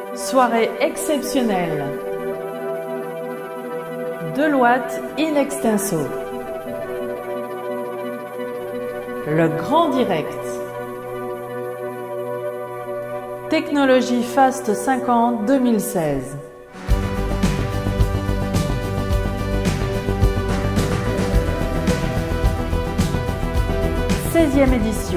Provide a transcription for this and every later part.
Soirée exceptionnelle. Deloitte in extenso. Le Grand Direct. Technologie Fast 50 2016. 16e édition.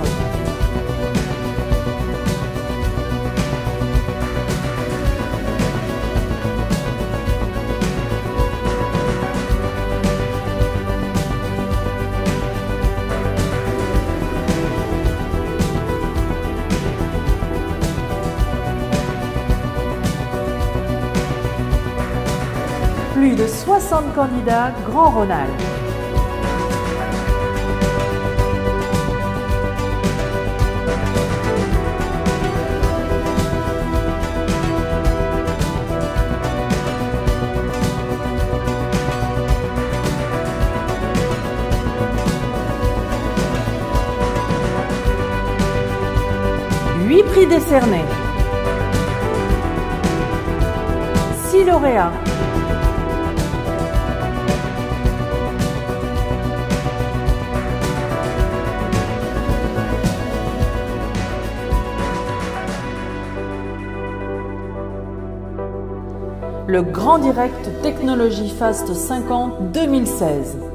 Plus de 60 candidats Grand Rhône-Alpes. Huit prix décernés. 6 lauréats. Le Grand Direct Technologie Fast 50 2016.